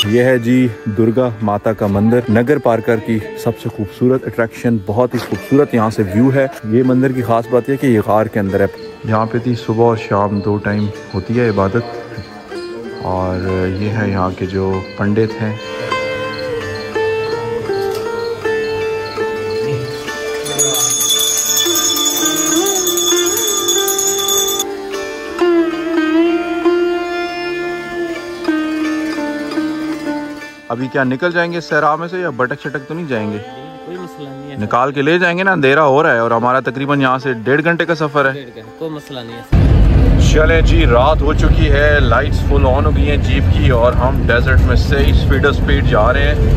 ये है जी दुर्गा माता का मंदिर, नगर पार्कर की सबसे खूबसूरत अट्रैक्शन। बहुत ही खूबसूरत यहाँ से व्यू है। ये मंदिर की खास बात है कि ये गार के अंदर है। यहाँ पे थी सुबह और शाम 2 टाइम होती है इबादत। और ये है यहाँ के जो पंडित हैं। अभी क्या निकल जाएंगे सहरा में से या भटक छटक तो नहीं जाएंगे? कोई मसला नहीं है, निकाल के ले जाएंगे ना, अंधेरा हो रहा है और हमारा तकरीबन यहाँ से 1.5 घंटे का सफर है। कोई मसला नहीं है। चले जी, रात हो चुकी है, लाइट्स फुल ऑन हो गई हैं जीप की और हम डेजर्ट में से स्पीड जा रहे हैं।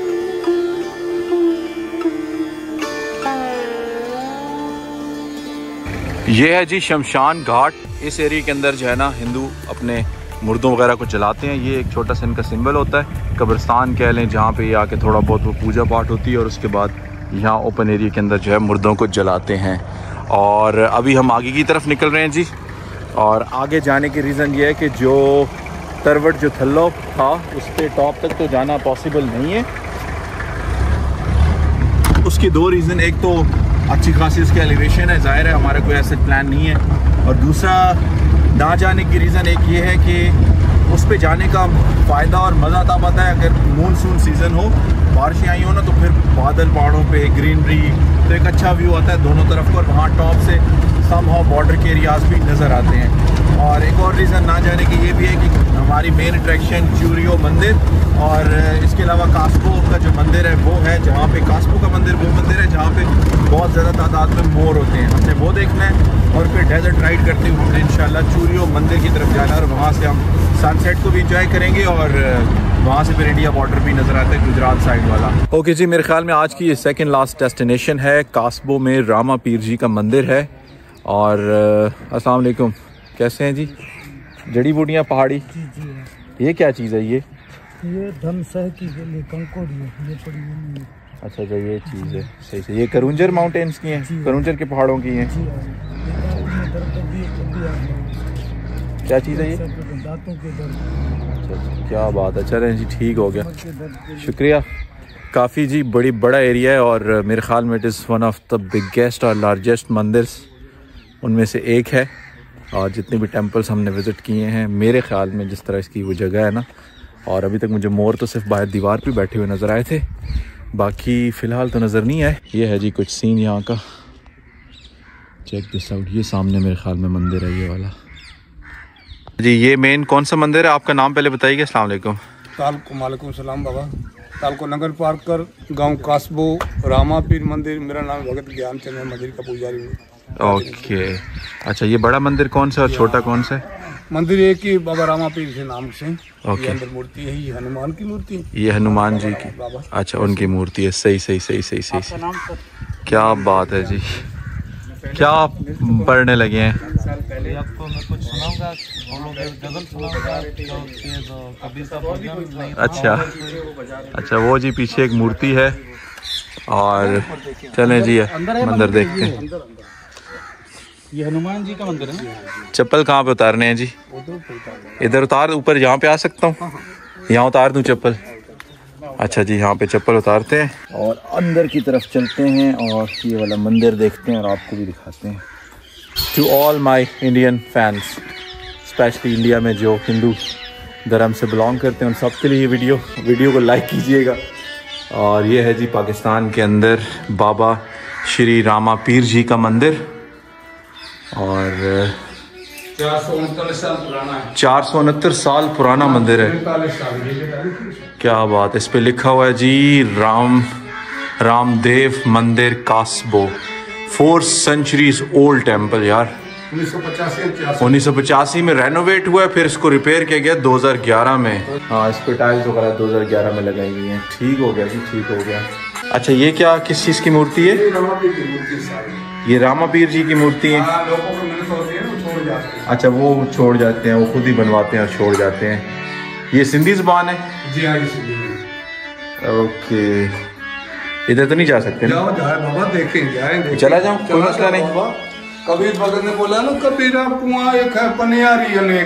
ये है जी शमशान घाट। इस एरिया के अंदर जो है ना हिंदू अपने मुर्दों वगैरह को जलाते हैं। ये एक छोटा सा इनका सिंबल होता है, कब्रिस्तान कह लें, जहाँ पे ये आके थोड़ा बहुत वो पूजा पाठ होती है और उसके बाद यहाँ ओपन एरिया के अंदर जो है मुर्दों को जलाते हैं। और अभी हम आगे की तरफ निकल रहे हैं जी। और आगे जाने की रीज़न ये है कि जो तरवट जो थल्लो था उस पर टॉप तक तो जाना पॉसिबल नहीं है। उसके 2 रीज़न, एक तो अच्छी खासी उसकी एलिवेशन है, ज़ाहिर है हमारा कोई ऐसा प्लान नहीं है। और दूसरा ना जाने की रीज़न एक ये है कि उस पे जाने का फ़ायदा और मज़ा तब आता है अगर मानसून सीज़न हो, बारिशें आई हो ना, तो फिर बादल पहाड़ों पे ग्रीनरी, तो एक अच्छा व्यू आता है दोनों तरफ को और वहाँ टॉप से समहाउ बॉर्डर के एरियाज़ भी नज़र आते हैं। और एक और रीज़न ना जाने की ये भी है कि हमारी मेन अट्रैक्शन चूरियो मंदिर और इसके अलावा कास्को का जो मंदिर है वो है, जहाँ पे कास्को का मंदिर वो मंदिर है जहाँ पे बहुत ज़्यादा तादाद में मोर होते हैं। हमने वो देखना है और फिर डेजर्ट राइड करते हुए हमने इंशाल्लाह चूरियो मंदिर की तरफ जाना है और वहाँ से हम सनसेट को भी एंजॉय करेंगे और वहाँ से फिर इंडिया बॉर्डर भी नज़र आता है, गुजरात साइड वाला। ओके जी, मेरे ख्याल में आज की ये सेकंड लास्ट डेस्टिनेशन है। कास्बो में रामा पीर जी का मंदिर है। और अस्सलाम वालेकुम, कैसे हैं जी? जड़ी बूटियाँ पहाड़ी, ये क्या चीज़ है? ये धमसह की कंकोड़ी है, ये पड़ी है। अच्छा, ये चीज़ है, सही से। ये करुंजर माउंटेन्स की हैं, करुंजर के पहाड़ों की हैं। क्या चीज़ है ये? दांतों के दर्द। अच्छा, क्या बात है। चलें जी, ठीक हो गया, शुक्रिया। काफ़ी जी बड़ा एरिया है और मेरे ख्याल में it is one of the biggest और लार्जेस्ट मंदिर्स उनमें से एक है। और जितने भी टेम्पल्स हमने विज़िट किए हैं, मेरे ख्याल में जिस तरह इसकी वो जगह है ना, और अभी तक मुझे मोर तो सिर्फ बाहर दीवार पे बैठे हुए नज़र आए थे, बाकी फ़िलहाल तो नज़र नहीं आए। ये है जी कुछ सीन यहाँ का, चेक दिस आउट। ये सामने मेरे ख्याल में मंदिर है ये वाला जी। ये मेन कौन सा मंदिर है? आपका नाम पहले बताइए। अस्सलाम वालेकुम। वालेकुम सलाम बाबा। तालको नगर पार्कर, गांव कास्बो, रामा पीर मंदिर। मेरा नाम भगत ज्ञानचंद है, मंदिर का पुजारी हूँ। ओके, अच्छा, ये बड़ा मंदिर कौन सा और छोटा कौन सा है? मंदिर एक ही बाबा रामा पीर के नाम से। ओके, अंदर मूर्ति है, ये हनुमान की मूर्ति है। ये हनुमान जी की, अच्छा, उनकी मूर्ति है। सही सही सही सही सही सही। क्या बात है जी, क्या पढ़ने लगे हैं? आपको मैं कुछ सुनाऊंगा, गजल सुनाऊंगा। अच्छा, वो जी पीछे एक मूर्ति है। और चलें जी मंदिर देखते हैं। ये हनुमान जी का मंदिर है ना। चप्पल कहाँ पे उतारने हैं जी? इधर उतार, ऊपर यहाँ पे आ सकता हूँ? यहाँ उतार दूँ चप्पल? अच्छा जी, यहाँ पे चप्पल उतारते हैं और अंदर की तरफ चलते हैं और ये वाला मंदिर देखते हैं और आपको भी दिखाते हैं। To all my Indian fans, specially India में जो हिंदू धर्म से बिलोंग करते हैं, उन सब के लिए ये वीडियो को लाइक कीजिएगा। और ये है जी पाकिस्तान के अंदर बाबा श्री रामा पीर जी का मंदिर और 469 साल पुराना मंदिर है। क्या बात है। इस पे लिखा हुआ है जी रामदेव मंदिर कास्बो, 4 centuries ओल्ड टेम्पल। यार 1985 में रेनोवेट हुआ है, फिर इसको रिपेयर किया गया 2011 में। हाँ, इस पे टाइल्स वगैरह 2011 में लगाई गई हैं। ठीक हो गया जी, ठीक हो गया। अच्छा, ये क्या, किस चीज़ की मूर्ति है? ये रामा पीर जी की मूर्ति है। अच्छा, वो छोड़ जाते हैं, वो खुद ही बनवाते हैं और छोड़ जाते हैं। ये सिंधी ज़बान है जी? हाँ, ये ओके, इधर तो नहीं जा सकते ना? बाबा देखेंगे, चला जाऊँ, कोई मसला नहीं। कबीर भगत ने बोला ना, कबीरा कुआं एक है पनियारी अनेक,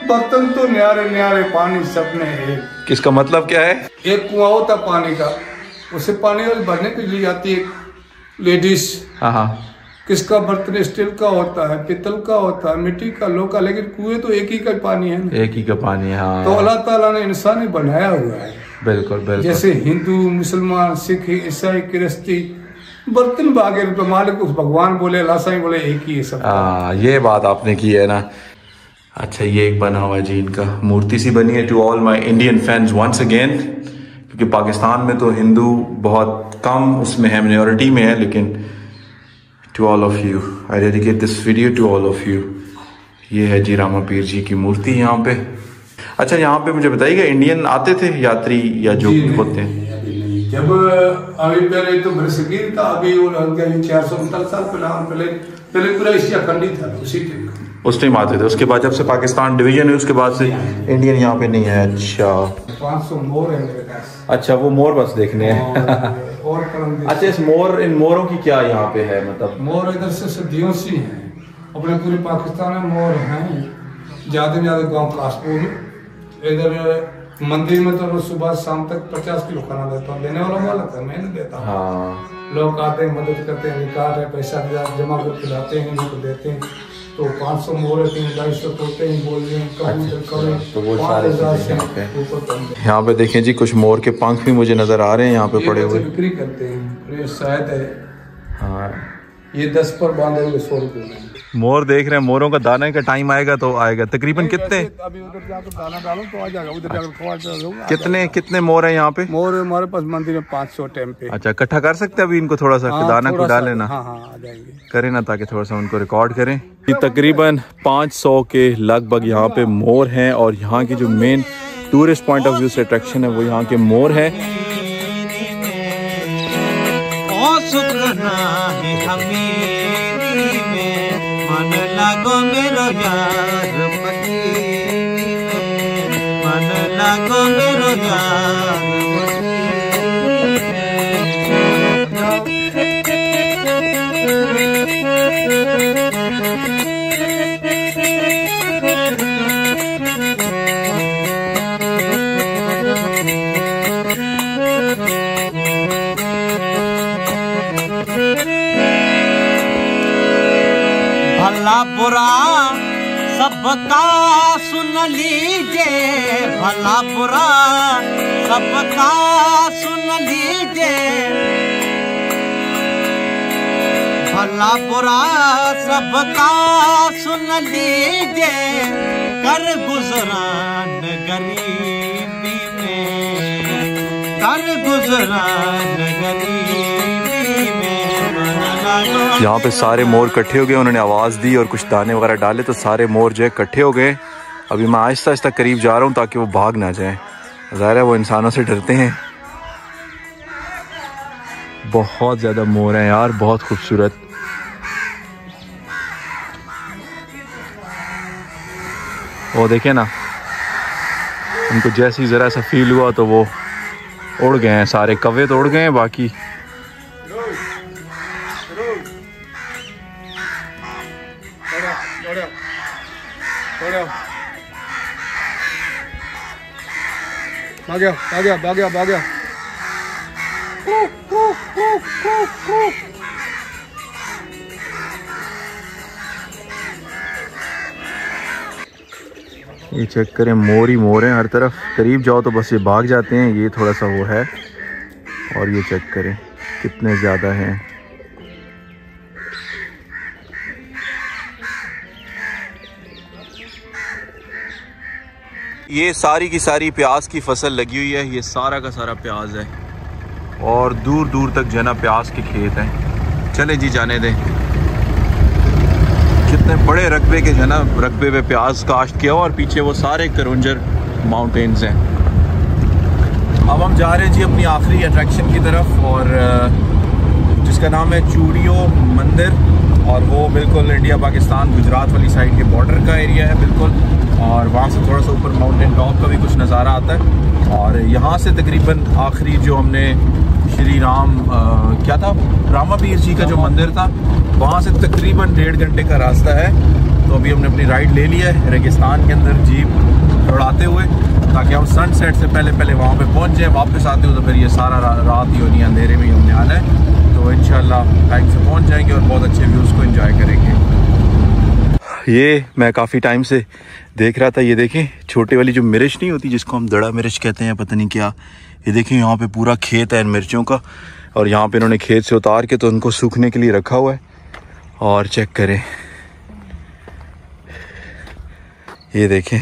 बर्तन तो न्यारे न्यारे, पानी सबने एक। किसका मतलब क्या है? एक कुआं होता पानी का, उससे पानी भरने के लिए जाती है लेडीज। हाँ। किसका बर्तन स्टील का होता है, पित्तल का होता है, मिट्टी का, लोहा का, लेकिन कुएं तो एक ही का पानी है ना। एक ही का पानी है। हाँ। तो अल्लाह ताला ने इंसान ही बनाया हुआ है। बिल्कुल बिल्कुल। जैसे हिंदू, मुसलमान, सिख, ईसाई, क्रिस्ती, बर्तन बागे तो मालिक उस भगवान बोले, अल्लाह साईं बोले, एक ही है सब। ये बात आपने की है ना। अच्छा, ये एक बना हुआ है जी इनका, मूर्ति सी बनी है। To all my Indian fans once again, क्योंकि पाकिस्तान में तो हिंदू बहुत कम उसमें है, मिनॉरिटी में है, लेकिन to all of you I dedicate this video to all of you. ये है जी रामा पीर जी की मूर्ति यहाँ पे। अच्छा, यहाँ पे मुझे बताइएगा, इंडियन आते थे यात्री या जो होते हैं? जब अभी पहले तो ब्रिटिश था, अभी 449 साल पहले पूरा एशिया खंड ही था, उसी टाइम उस टाइम आते थे। उसके बाद जब से पाकिस्तान डिवीजन है, उसके बाद से इंडियन यहाँ पे नहीं है। अच्छा, 500 मोर है मेरे पास। अच्छा, वो मोर बस देखने हैं। और अच्छा, इस इन मोरों की क्या यहाँ पे है मतलब? मोर इधर से सदियों से हैं, अपने पूरे पाकिस्तान में मोर हैं, ज्यादा से ज्यादा गाँव कासपुर में। इधर मंदिर में तो सुबह शाम तक 50 किलो खाना देता हूँ, देने वाला मालिक है, मैं नहीं देता हूँ। हाँ। लोग आते हैं, मदद करते हैं, निकाल रहे पैसा जमा कर खिलाते हैं, इनको देते हैं। तो 500 मोर, 250 तोते हैं, बोल रहे हैं, तो वो सारे यहाँ पे देखें जी, कुछ मोर के पंख भी मुझे नजर आ रहे हैं यहाँ पे पड़े हुए। बिक्री करते हैं, शायद है। हाँ, ये 10 पर बांधे हुए 100 रुपये में। मोर देख रहे हैं, मोरों का दाने का टाइम आएगा तो आएगा। तकरीबन कितने? अभी उधर जाकर दाना डालो तो आ जाएगा, उधर जाकर कितने मोर है यहाँ पे? मोर हमारे पास मंदिर में 500 टाइम पे। अच्छा, इकट्ठा कर सकते हैं अभी इनको, थोड़ा सा दाना को डाले ना। हाँ, आ जाएंगे, करें ना, ताकि थोड़ा सा उनको रिकॉर्ड करें। तकरीबन 500 के लगभग यहाँ पे मोर हैं, और यहाँ की जो main tourist point of view से अट्रैक्शन है वो यहाँ के मोर है। मन लागो मेरो यार पति, मन लागो मेरो यार भला बुरा सबका सुन लीजिए, भला बुरा सबका सुन लीजिए, भला बुरा सबका सुन लीजिए, कर गुजरान गरीबी में, कर गुजरान गरीबी में। यहाँ पे सारे मोर इकट्ठे हो गए, उन्होंने आवाज़ दी और कुछ दाने वगैरह डाले तो सारे मोर जो है इकट्ठे हो गए। अभी मैं आहिस्ता आहिस्ता करीब जा रहा हूँ ताकि वो भाग ना जाए, ज़ाहिर है वो इंसानों से डरते हैं। बहुत ज़्यादा मोर हैं यार, बहुत खूबसूरत। वो देखे ना, उनको जैसे ही ज़रा सा फील हुआ तो वो उड़ गए हैं, सारे कौवे तो उड़ गए हैं, बाकी भाग गया। ये चेक करें, मोर ही मोर हैं हर तरफ, करीब जाओ तो बस ये भाग जाते हैं। ये थोड़ा सा वो है, और ये चेक करें कितने ज़्यादा हैं। ये सारी की सारी प्याज की फसल लगी हुई है, ये सारा का सारा प्याज है, और दूर दूर तक जो है ना प्याज के खेत हैं। चले जी जाने दें। कितने बड़े रकबे के जो है ना, रकबे पे प्याज काश्त किया हुआ, और पीछे वो सारे करंजर माउंटेन्स हैं। अब हम जा रहे हैं जी अपनी आखिरी अट्रैक्शन की तरफ, और जिसका नाम है चूड़ियों मंदिर, और वो बिल्कुल इंडिया पाकिस्तान गुजरात वाली साइड के बॉर्डर का एरिया है बिल्कुल, और वहाँ से थोड़ा सा ऊपर माउंटेन टॉप का भी कुछ नज़ारा आता है। और यहाँ से तकरीबन आखिरी जो हमने श्री राम क्या था, रामा पीर जी का जो मंदिर था, वहाँ से तकरीबन 1.5 घंटे का रास्ता है। तो अभी हमने अपनी राइड ले ली है रेगिस्तान के अंदर जीप दौड़ाते हुए, ताकि हम सनसेट से पहले पहले वहाँ पे पहुँच जाए। वापस आते हो तो फिर ये सारा रात ही होनी है, अंधेरे में ही होने वाला है। तो इंशाल्लाह टाइम से पहुँच जाएंगे और बहुत अच्छे व्यूज़ को एंजॉय करेंगे। ये मैं काफ़ी टाइम से देख रहा था, ये देखें छोटी वाली जो मिर्च नहीं होती जिसको हम दड़ा मिर्च कहते हैं, पता नहीं क्या, ये देखें यहाँ पे पूरा खेत है इन मिर्चों का, और यहाँ पे इन्होंने खेत से उतार के तो उनको सूखने के लिए रखा हुआ है। और चेक करें ये देखें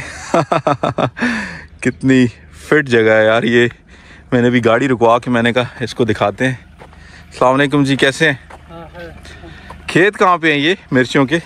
कितनी फिट जगह है यार। ये मैंने भी गाड़ी रुकवा के मैंने कहा इसको दिखाते हैं। अस्सलाम वालेकुम जी, कैसे हैं? खेत कहाँ पे हैं ये मिर्चियों के?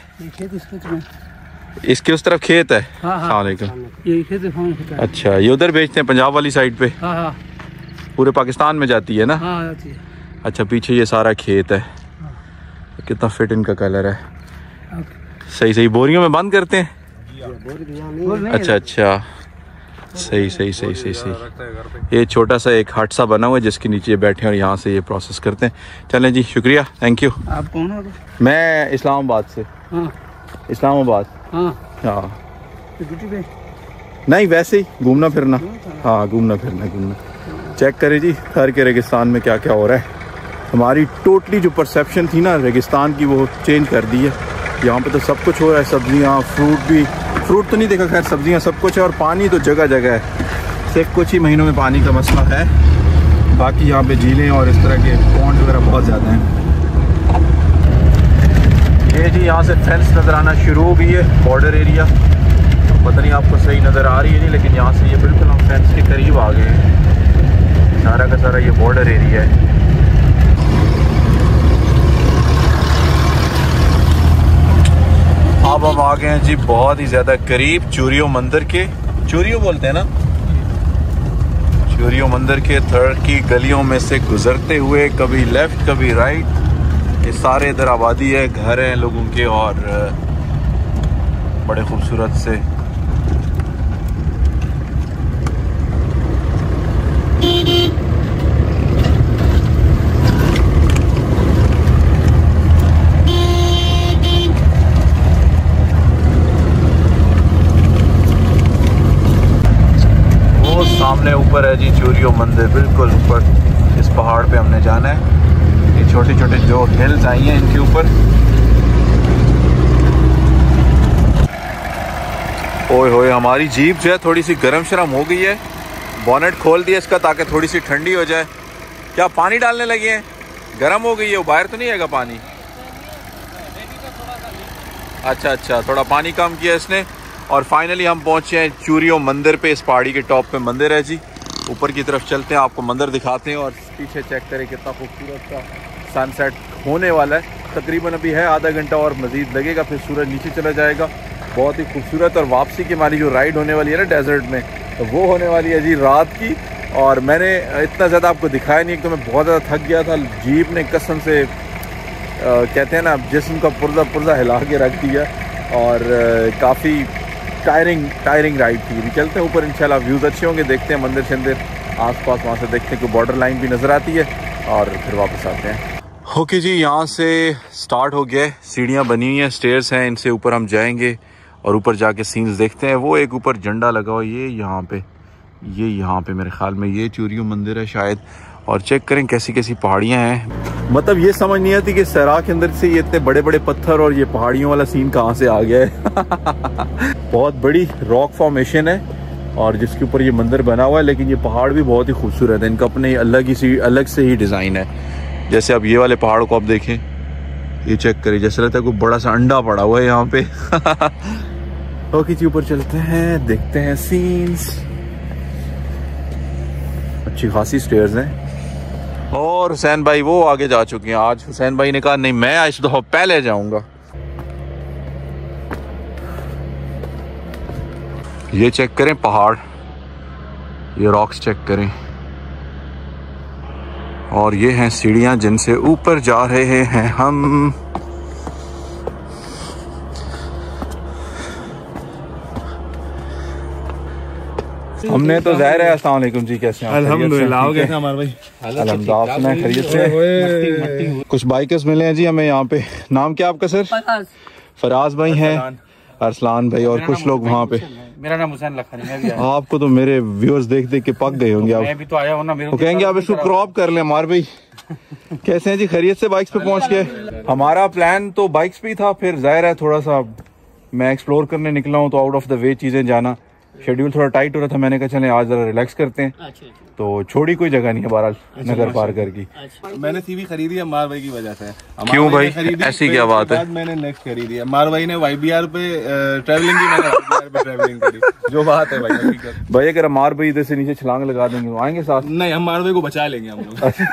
इसके उस तरफ खेत है। अस्सलाम वालेकुम। अच्छा, ये उधर बेचते हैं पंजाब वाली साइड पे? पूरे पाकिस्तान में जाती है ना? अच्छा, पीछे ये सारा खेत है। कितना फिट इनका कलर है। सही सही, बोरियों में बंद करते हैं? अच्छा अच्छा, सही सही सही सही सही। ये छोटा सा एक हट सा बना हुआ है जिसके नीचे बैठे हैं और यहाँ से ये प्रोसेस करते हैं। चलें जी, शुक्रिया, थैंक यू। आप कौन हो? मैं इस्लामाबाद से। इस्लामाबाद। हाँ, नहीं वैसे ही घूमना फिरना। हाँ, घूमना फिरना। चेक करें जी थर के रेगिस्तान में क्या क्या हो रहा है। हमारी टोटली जो परसेप्शन थी ना रेगिस्तान की वो चेंज कर दी है। यहाँ पे तो सब कुछ हो रहा है, सब्जियाँ, फ्रूट तो नहीं देखा, खैर सब्जियाँ सब कुछ है, और पानी तो जगह जगह है। सिर्फ कुछ ही महीनों में पानी का मसला है, बाकी यहाँ पे झीलें और इस तरह के पॉन्ड वगैरह बहुत ज़्यादा हैं। ये जी यहाँ से फेंस नज़र आना शुरू हो गई है, बॉर्डर एरिया। पता नहीं आपको सही नज़र आ रही है नहीं, लेकिन यहाँ से ये बिल्कुल हम फेंस के करीब आ गए हैं। सारा का सारा ये बॉर्डर एरिया है। अब हम आ गए हैं जी बहुत ही ज़्यादा करीब चूरियो मंदिर के। चूरियो बोलते हैं ना? चूरियो मंदिर के थर की गलियों में से गुजरते हुए, कभी लेफ्ट कभी राइट, ये सारे इधर आबादी है, घर हैं लोगों के, और बड़े खूबसूरत से। सामने ऊपर है जी चूरियो मंदिर, बिल्कुल ऊपर इस पहाड़ पे हमने जाना है। ये छोटे छोटे जो हिल्स आई हैं इनके ऊपर। ओए होए, हमारी जीप जो है थोड़ी सी गर्म शर्म हो गई है। बॉनेट खोल दिया इसका ताकि थोड़ी सी ठंडी हो जाए। क्या पानी डालने लगे हैं? गर्म हो गई है, वो बाहर तो नहीं आएगा पानी? अच्छा अच्छा, थोड़ा पानी कम किया इसने। और फाइनली हम पहुंचे हैं चूरियो मंदिर पे। इस पहाड़ी के टॉप पे मंदिर है जी। ऊपर की तरफ चलते हैं, आपको मंदिर दिखाते हैं। और पीछे चेक करें कितना खूबसूरत सा सनसेट होने वाला है। तकरीबन अभी है आधा घंटा और मज़ीद लगेगा, फिर सूरज नीचे चला जाएगा। बहुत ही खूबसूरत। और वापसी की हमारी जो राइड होने वाली है ना डेजर्ट में, तो वो होने वाली है जी रात की। और मैंने इतना ज़्यादा आपको दिखाया नहीं, एक तो मैं बहुत ज़्यादा थक गया था। जीप ने कसम से कहते हैं ना जिस्म का पुर्जा हिला के रख दिया, और काफ़ी टायरिंग राइड थी। अभी चलते हैं ऊपर, इंशाल्लाह व्यूज़ अच्छे होंगे, देखते हैं मंदिर शंदिर आसपास, वहाँ से देखते हैं कि बॉर्डर लाइन भी नज़र आती है, और फिर वापस आते हैं। ओके जी, यहाँ से स्टार्ट हो गया, सीढ़ियाँ बनी हुई हैं, स्टेयर्स हैं, इनसे ऊपर हम जाएंगे और ऊपर जाके सीन्स देखते हैं। वो एक ऊपर झंडा लगा हुआ ये यहाँ पे मेरे ख्याल में ये चूरियो मंदिर है शायद। और चेक करें कैसी कैसी पहाड़ियाँ हैं। मतलब ये समझ नहीं आती कि सरा के अंदर से ये इतने बड़े बड़े पत्थर और ये पहाड़ियों वाला सीन कहाँ से आ गया है। बहुत बड़ी रॉक फॉर्मेशन है और जिसके ऊपर ये मंदिर बना हुआ है, लेकिन ये पहाड़ भी बहुत ही खूबसूरत है। इनका अपने अलग से ही डिज़ाइन है। जैसे अब ये वाले पहाड़ को आप देखें, ये चेक करिए, जैसे लगता है कोई बड़ा सा अंडा पड़ा हुआ है यहाँ पे। ओके जी, ऊपर चलते हैं, देखते हैं सीन्स। अच्छी खासी स्टेयर्स हैं। और हुसैन भाई वो आगे जा चुके हैं। आज हुसैन भाई ने कहा नहीं, मैं आज तो पहले जाऊंगा। ये चेक करें पहाड़, ये रॉक्स चेक करें, और ये हैं सीढ़ियां जिनसे ऊपर जा रहे हैं हम। हमने तो ज़ाहिर है। अस्सलाम वालेकुम जी, कैसे हैं? अल्हम्दुलिल्लाह, हो गए हमारे भाई। अल्हम्दुलिल्लाह, खैरियत से। कुछ बाइकर्स मिले हैं जी हमें यहाँ पे। नाम क्या आपका सर? फराज भाई हैं, अरसलान भाई और कुछ लोग वहाँ पे। मेरा नाम हुसैन लखन है, मैं भी आया। आपको तो मेरे व्यूअर्स देख देख के पक गए होंगे आप। मैं भी तो आया हूँ ना, मेरे वो कहेंगे आप इसको क्रॉप कर लें। मार भाई कैसे हैं जी, खैरियत से बाइक्स पे पहुंच गए? हमारा प्लान तो बाइक्स पे ही था, फिर जाहिर है थोड़ा सा मैं एक्सप्लोर करने निकला हूँ तो आउट ऑफ द वे चीज़ें जाना, शेड्यूल थोड़ा टाइट हो रहा था। मैंने कहा चलें आज ज़रा रिलैक्स करते हैं। तो छोड़ी कोई जगह नहीं है बहरहाल नगर पार कर की। मैंने सीवी खरीदी है मारवाई की वजह से। क्यों भाई, ऐसी क्या बात है? मैंने नेक्स्ट खरीदी है, मारवाई ने YBR पे ट्रैवलिंग की, मैंने YBR पे ट्रैवलिंग करी। जो बात है भाई, भाई अगर मार भाई इधर से नीचे छलांग लगा देंगे तो आएंगे साथ? नहीं, हम मारवाई को बचा लेंगे हम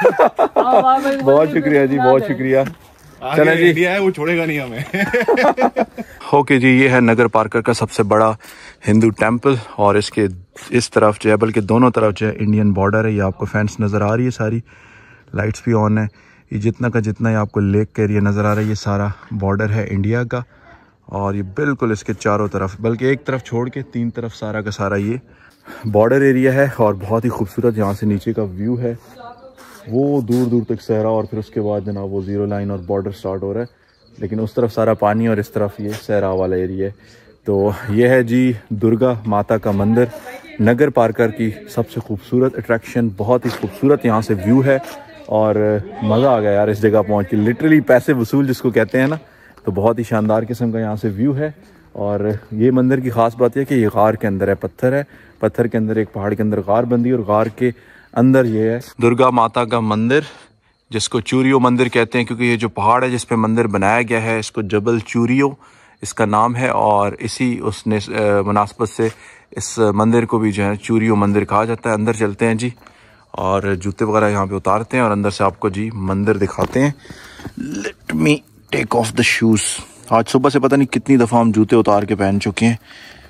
लोग। बहुत शुक्रिया जी, बहुत शुक्रिया। चलें जी, इंडिया है वो छोड़ेगा नहीं हमें। ओके जी, ये है नगर पार्कर का सबसे बड़ा हिंदू टेंपल और इसके इस तरफ जो है, बल्कि दोनों तरफ जो है इंडियन बॉर्डर है। ये आपको फेंस नज़र आ रही है, सारी लाइट्स भी ऑन है। ये जितना का जितना ये आपको लेक का एरिया नज़र आ रहा है, ये सारा बॉर्डर है इंडिया का। और ये बिल्कुल इसके चारों तरफ, बल्कि एक तरफ छोड़ के तीन तरफ सारा का सारा ये बॉर्डर एरिया है। और बहुत ही खूबसूरत यहाँ से नीचे का व्यू है, वो दूर दूर तक सहरा और फिर उसके बाद जनाब वो ज़ीरो लाइन और बॉर्डर स्टार्ट हो रहा है। लेकिन उस तरफ सारा पानी और इस तरफ ये सहरा वाला एरिया है। तो ये है जी दुर्गा माता का मंदिर, नगर पार्कर की सबसे खूबसूरत अट्रैक्शन। बहुत ही खूबसूरत यहाँ से व्यू है और मज़ा आ गया यार इस जगह पहुँच के। लिटरली पैसे वसूल जिसको कहते हैं ना, तो बहुत ही शानदार किस्म का यहाँ से व्यू है। और ये मंदिर की ख़ास बात यह है कि ये गार के अंदर है, पत्थर है, पत्थर के अंदर एक पहाड़ के अंदर गार बंदी है और गार के अंदर ये है दुर्गा माता का मंदिर, जिसको चूरियो मंदिर कहते हैं, क्योंकि ये जो पहाड़ है जिस पे मंदिर बनाया गया है इसको जबल चूरियो इसका नाम है। और इसी उसने मुनासबत से इस मंदिर को भी जो है चूरियो मंदिर कहा जाता है। अंदर चलते हैं जी और जूते वगैरह यहाँ पे उतारते हैं और अंदर से आपको जी मंदिर दिखाते हैं। Let me take off the shoes. आज सुबह से पता नहीं कितनी दफ़ा हम जूते उतार के पहन चुके हैं।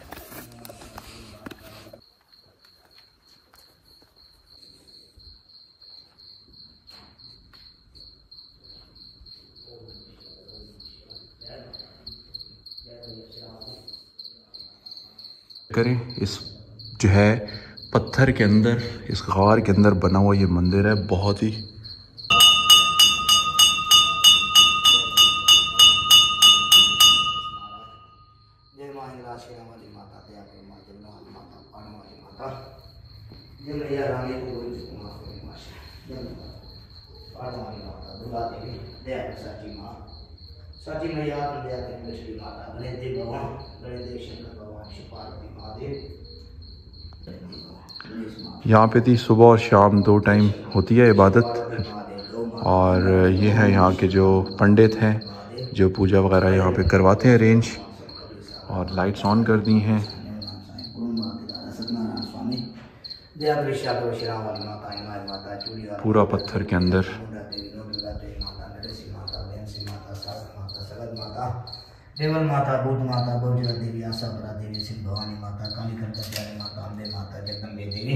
करें इस जो है पत्थर के अंदर, इस गार के अंदर बना हुआ ये मंदिर है। बहुत ही साची मैया दया करें श्री माता गणेश देव भगवान, गणेश देव शंकर भगवान, शिव पार्वती महादेव। यहाँ पे थी सुबह और शाम दो टाइम होती है इबादत। और ये है यहाँ के जो पंडित हैं जो पूजा वगैरह यहाँ पे करवाते हैं अरेंज, और लाइट्स ऑन कर दी हैं। पूरा पत्थर के अंदर देवल माता, भूत माता, बहुजला देवी, आशा बरा देवी, सिंह भवानी माता, काली कंठा प्यारे माता, अम्बे माता, Jagdambe Devi,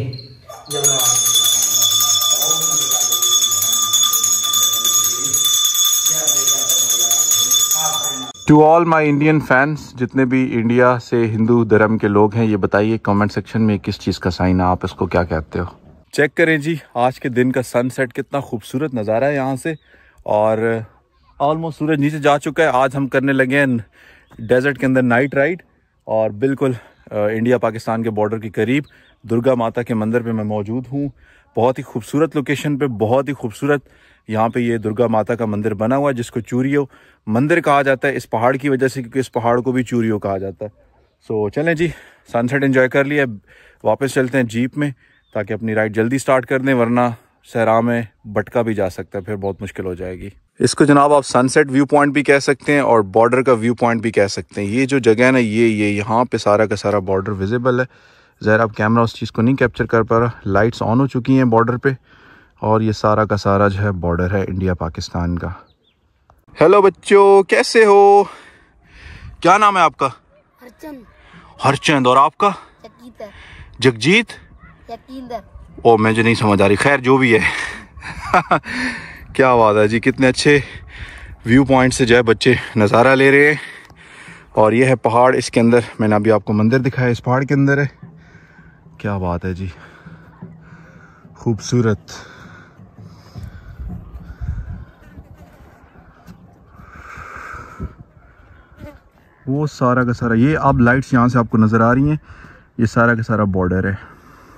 to all my Indian fans, जितने भी इंडिया से हिंदू धर्म के लोग हैं, ये बताइए कमेंट सेक्शन में किस चीज़ का साइन है, आप इसको क्या कहते हो? चेक करें जी आज के दिन का सनसेट, कितना खूबसूरत नज़ारा है यहाँ से। और ऑलमोस्ट सूरज नीचे जा चुका है। आज हम करने लगे हैं डेजर्ट के अंदर नाइट राइड और बिल्कुल इंडिया पाकिस्तान के बॉर्डर के करीब दुर्गा माता के मंदिर पे मैं मौजूद हूँ। बहुत ही खूबसूरत लोकेशन पे, बहुत ही खूबसूरत यहाँ पे ये दुर्गा माता का मंदिर बना हुआ है, जिसको चूरियो मंदिर कहा जाता है इस पहाड़ की वजह से, क्योंकि इस पहाड़ को भी चूरियो कहा जाता है। सो चलें जी, सनसेट एंजॉय कर लिया, वापस चलते हैं जीप में ताकि अपनी राइड जल्दी स्टार्ट कर दें, वरना सहरा में भटका भी जा सकता है, फिर बहुत मुश्किल हो जाएगी। इसको जनाब आप सनसेट व्यू पॉइंट भी कह सकते हैं और बॉर्डर का व्यू पॉइंट भी कह सकते हैं। ये जो जगह है ना, ये यहाँ पे सारा का सारा बॉर्डर विजिबल है। ज़रा अब कैमरा उस चीज़ को नहीं कैप्चर कर पा रहा। लाइट्स ऑन हो चुकी हैं बॉर्डर पे और ये सारा का सारा जो है बॉर्डर है इंडिया पाकिस्तान का। हेलो बच्चों, कैसे हो? क्या नाम है आपका? हरचंद। हरचंद। और आपका? जगजीत। ओ मुझे नहीं समझ आ रही, खैर जो भी है। क्या बात है जी, कितने अच्छे व्यू पॉइंट से जो है बच्चे नज़ारा ले रहे हैं। और ये है पहाड़, इसके अंदर मैंने अभी आपको मंदिर दिखाया, इस पहाड़ के अंदर है। क्या बात है जी, खूबसूरत। वो सारा का सारा, ये अब लाइट्स यहाँ से आपको नज़र आ रही हैं, ये सारा का सारा बॉर्डर है।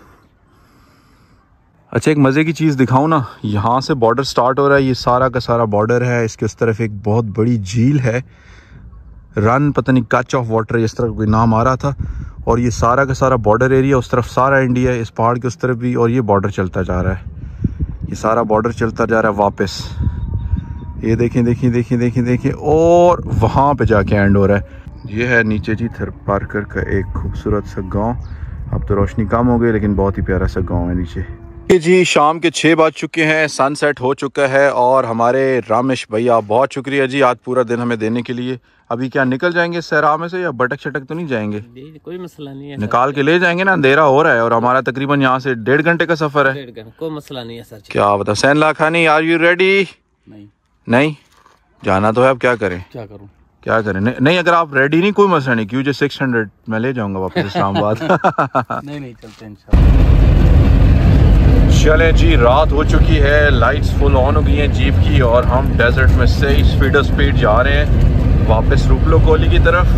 अच्छा एक मज़े की चीज़ दिखाऊं ना, यहाँ से बॉर्डर स्टार्ट हो रहा है, ये सारा का सारा बॉर्डर है। इसके उस तरफ एक बहुत बड़ी झील है, रन पता नहीं कच ऑफ वाटर इस तरह कोई नाम आ रहा था। और ये सारा का सारा बॉर्डर एरिया, उस तरफ सारा इंडिया है, इस पहाड़ के उस तरफ भी, और ये बॉर्डर चलता जा रहा है, ये सारा बॉर्डर चलता जा रहा है वापस। ये देखें देखें देखें देखें देखें, और वहाँ पे जाके एंड हो रहा है। ये है नीचे जी थरपारकर का एक खूबसूरत सा गांव। अब तो रोशनी कम हो गई लेकिन बहुत ही प्यारा सा गांव है नीचे। ये जी शाम के 6 बज चुके हैं, सनसेट हो चुका है। और हमारे रामेश भैया बहुत शुक्रिया जी आज पूरा दिन हमें देने के लिए। अभी क्या निकल जाएंगे सहरा में से या बटक शटक तो नहीं जाएंगे? कोई मसला नहीं है, निकाल के ले जाएंगे ना, अंधेरा हो रहा है और हमारा तकरीबन यहाँ से 1.5 घंटे का सफर है। कोई मसला नहीं है सर। क्या बता सैनला खानी, आर यू रेडी? नहीं जाना तो है, अब क्या करें? क्या करें? नहीं अगर आप रेडी नहीं कोई मसला नहीं, क्यों जो 600 मैं ले जाऊंगा वापस इस्लामाबाद। नहीं चलते इंशाल्लाह। चलें जी, रात हो चुकी है, लाइट्स फुल ऑन हो गई हैं जीप की, और हम डेजर्ट में से स्पीड जा रहे हैं वापस रूपलो कोली की तरफ।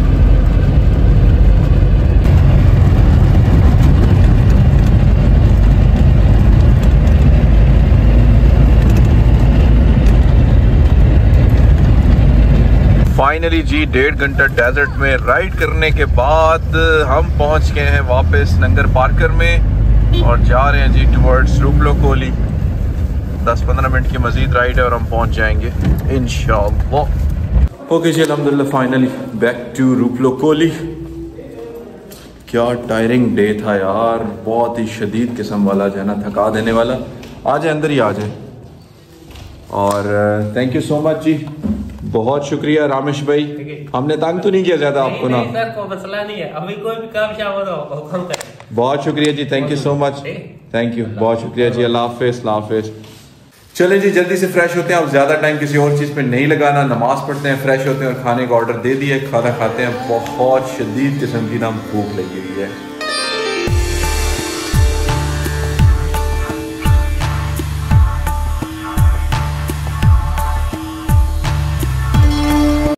फाइनली जी 1.5 घंटा डेजर्ट में राइड करने के बाद हम पहुंच गए हैं वापस नंगर पार्कर में और जा रहे हैं जी टुवर्ड्स रूपलो कोली। 10-15 मिनट की मजीद राइड है और हम पहुंच जाएंगे इंशाअल्लाह। ओके जी अल्हम्दुलिल्लाह finally back to Rooplo Kohli. क्या टायरिंग डे था यार, बहुत ही शदीद किस्म वाला जो है ना, थका देने वाला। आ जाए अंदर ही आ जाए। और थैंक यू सो मच जी, बहुत शुक्रिया रामेश भाई, हमने तंग तो नहीं किया ज्यादा आपको ना? सर कोई मसला नहीं है, अभी कोई भी काम शाम हो हुक्म करें। बहुत शुक्रिया जी, thank you so much, thank you, बहुत शुक्रिया जी। अल्लाह हाफिज़, अल्लाह हाफिज़। चलें जी जल्दी से फ्रेश होते हैं, अब ज़्यादा टाइम किसी और चीज़ पे नहीं लगाना, नमाज पढ़ते हैं, फ्रेश होते हैं और खाने का ऑर्डर दे दिया, खाना खाते हैं। बहुत शदीद किस्म की ना भूख लगी हुई है।